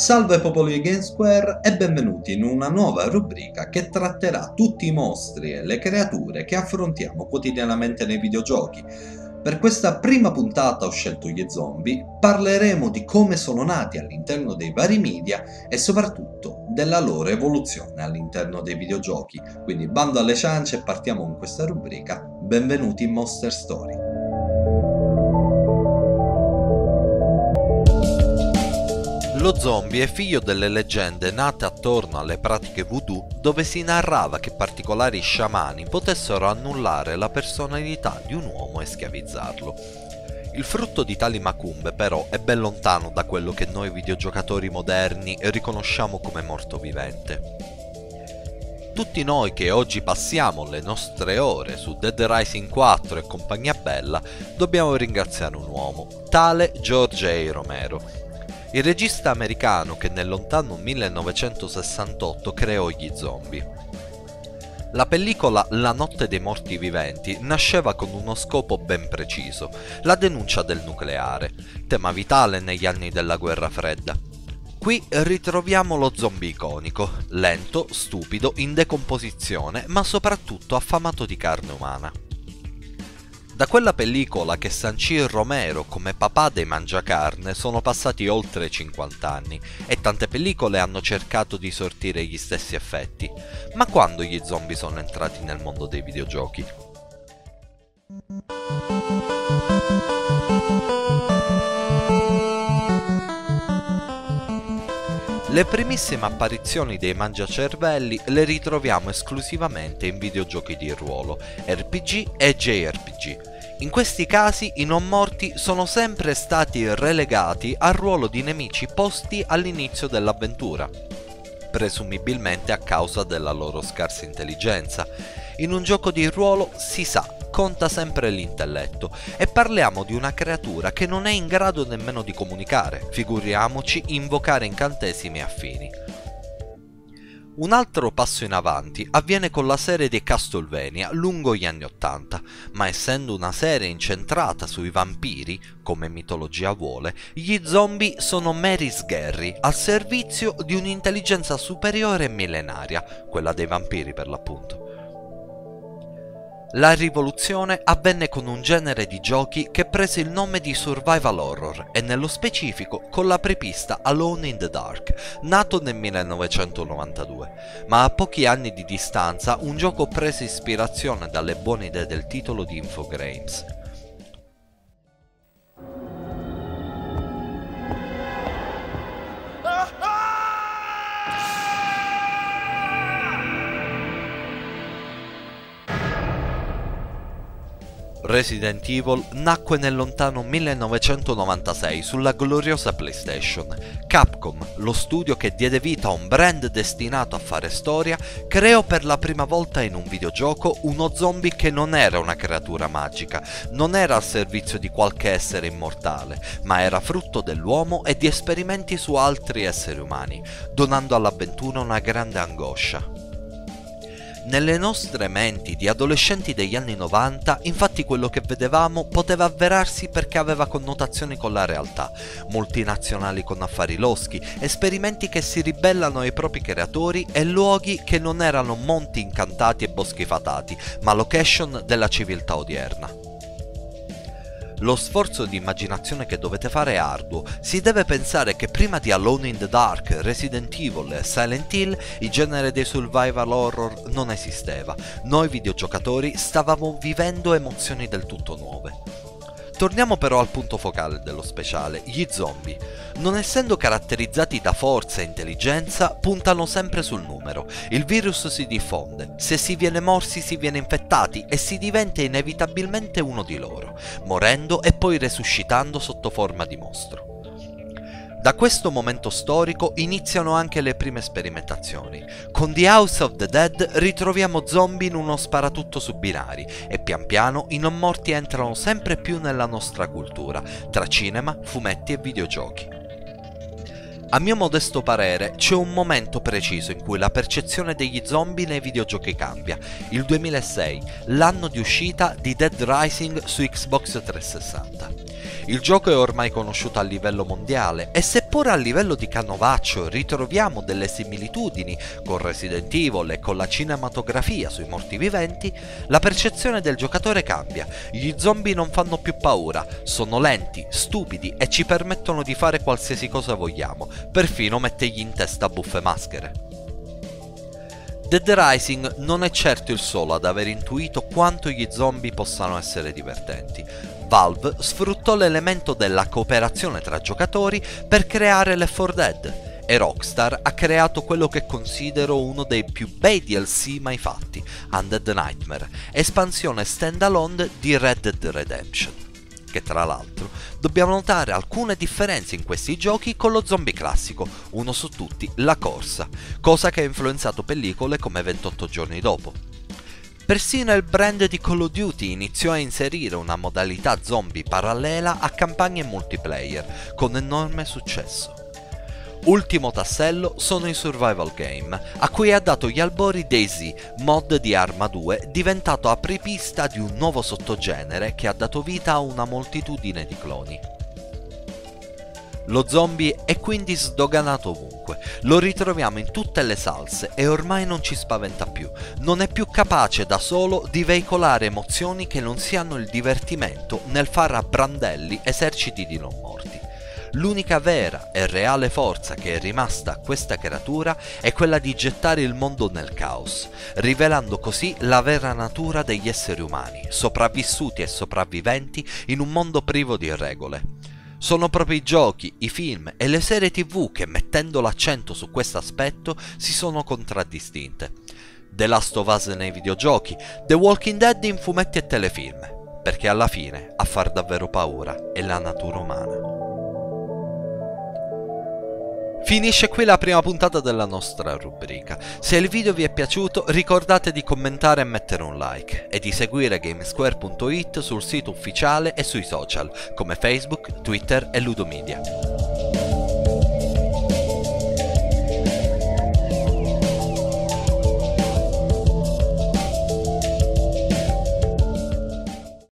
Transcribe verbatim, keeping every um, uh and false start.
Salve popolo di GameSquare e benvenuti in una nuova rubrica che tratterà tutti i mostri e le creature che affrontiamo quotidianamente nei videogiochi. Per questa prima puntata ho scelto gli zombie, parleremo di come sono nati all'interno dei vari media e soprattutto della loro evoluzione all'interno dei videogiochi. Quindi bando alle ciance e partiamo con questa rubrica. Benvenuti in Monster Story. Lo zombie è figlio delle leggende nate attorno alle pratiche voodoo, dove si narrava che particolari sciamani potessero annullare la personalità di un uomo e schiavizzarlo. Il frutto di tali macumbe però è ben lontano da quello che noi videogiocatori moderni riconosciamo come morto vivente. Tutti noi che oggi passiamo le nostre ore su Dead Rising quattro e compagnia bella dobbiamo ringraziare un uomo, tale George A. Romero. Il regista americano che nel lontano millenovecentosessantotto creò gli zombie. La pellicola La notte dei morti viventi nasceva con uno scopo ben preciso, la denuncia del nucleare, tema vitale negli anni della guerra fredda. Qui ritroviamo lo zombie iconico, lento, stupido, in decomposizione, ma soprattutto affamato di carne umana. Da quella pellicola che sancì Romero come papà dei mangiacarne sono passati oltre cinquanta anni e tante pellicole hanno cercato di sortire gli stessi effetti. Ma quando gli zombie sono entrati nel mondo dei videogiochi? Le primissime apparizioni dei mangiacervelli le ritroviamo esclusivamente in videogiochi di ruolo, R P G e J R P G. In questi casi i non morti sono sempre stati relegati al ruolo di nemici posti all'inizio dell'avventura, presumibilmente a causa della loro scarsa intelligenza. In un gioco di ruolo, si sa, conta sempre l'intelletto, e parliamo di una creatura che non è in grado nemmeno di comunicare, figuriamoci invocare incantesimi affini. Un altro passo in avanti avviene con la serie di Castlevania lungo gli anni ottanta, ma essendo una serie incentrata sui vampiri, come mitologia vuole, gli zombie sono meri sgherri al servizio di un'intelligenza superiore e millenaria, quella dei vampiri per l'appunto. La rivoluzione avvenne con un genere di giochi che prese il nome di survival horror e nello specifico con l'apripista Alone in the Dark, nato nel millenovecentonovantadue, ma a pochi anni di distanza un gioco prese ispirazione dalle buone idee del titolo di Infogrames. Resident Evil nacque nel lontano millenovecentonovantasei sulla gloriosa PlayStation. Capcom, lo studio che diede vita a un brand destinato a fare storia, creò per la prima volta in un videogioco uno zombie che non era una creatura magica, non era al servizio di qualche essere immortale, ma era frutto dell'uomo e di esperimenti su altri esseri umani, donando all'avventura una grande angoscia. Nelle nostre menti di adolescenti degli anni novanta, infatti quello che vedevamo poteva avverarsi perché aveva connotazioni con la realtà, multinazionali con affari loschi, esperimenti che si ribellano ai propri creatori e luoghi che non erano monti incantati e boschi fatati, ma location della civiltà odierna. Lo sforzo di immaginazione che dovete fare è arduo. Si deve pensare che prima di Alone in the Dark, Resident Evil e Silent Hill il genere dei survival horror non esisteva. Noi videogiocatori stavamo vivendo emozioni del tutto nuove. Torniamo però al punto focale dello speciale, gli zombie. Non essendo caratterizzati da forza e intelligenza, puntano sempre sul numero. Il virus si diffonde, se si viene morsi si viene infettati e si diventa inevitabilmente uno di loro, morendo e poi resuscitando sotto forma di mostro. Da questo momento storico iniziano anche le prime sperimentazioni. Con The House of the Dead ritroviamo zombie in uno sparatutto su binari e pian piano i non morti entrano sempre più nella nostra cultura, tra cinema, fumetti e videogiochi. A mio modesto parere c'è un momento preciso in cui la percezione degli zombie nei videogiochi cambia, il duemilasei, l'anno di uscita di Dead Rising su Xbox trecentosessanta. Il gioco è ormai conosciuto a livello mondiale e seppur a livello di canovaccio ritroviamo delle similitudini con Resident Evil e con la cinematografia sui morti viventi, la percezione del giocatore cambia. Gli zombie non fanno più paura, sono lenti, stupidi e ci permettono di fare qualsiasi cosa vogliamo, perfino mettergli in testa buffe maschere. Dead Rising non è certo il solo ad aver intuito quanto gli zombie possano essere divertenti. Valve sfruttò l'elemento della cooperazione tra giocatori per creare Left four Dead e Rockstar ha creato quello che considero uno dei più bei D L C mai fatti, Undead Nightmare, espansione standalone di Red Dead Redemption, che tra l'altro dobbiamo notare alcune differenze in questi giochi con lo zombie classico, uno su tutti la corsa, cosa che ha influenzato pellicole come ventotto giorni dopo. Persino il brand di Call of Duty iniziò a inserire una modalità zombie parallela a campagne multiplayer, con enorme successo. Ultimo tassello sono i survival game, a cui ha dato gli albori DayZ, mod di Arma due, diventato apripista di un nuovo sottogenere che ha dato vita a una moltitudine di cloni. Lo zombie è quindi sdoganato ovunque, lo ritroviamo in tutte le salse e ormai non ci spaventa più, non è più capace da solo di veicolare emozioni che non siano il divertimento nel far a brandelli eserciti di non morti. L'unica vera e reale forza che è rimasta a questa creatura è quella di gettare il mondo nel caos, rivelando così la vera natura degli esseri umani, sopravvissuti e sopravviventi in un mondo privo di regole. Sono proprio i giochi, i film e le serie tv che, mettendo l'accento su questo aspetto, si sono contraddistinte. The Last of Us nei videogiochi, The Walking Dead in fumetti e telefilm, perché alla fine a far davvero paura è la natura umana. Finisce qui la prima puntata della nostra rubrica. Se il video vi è piaciuto ricordate di commentare e mettere un like e di seguire Gamesquare punto it sul sito ufficiale e sui social come Facebook, Twitter e Ludomedia.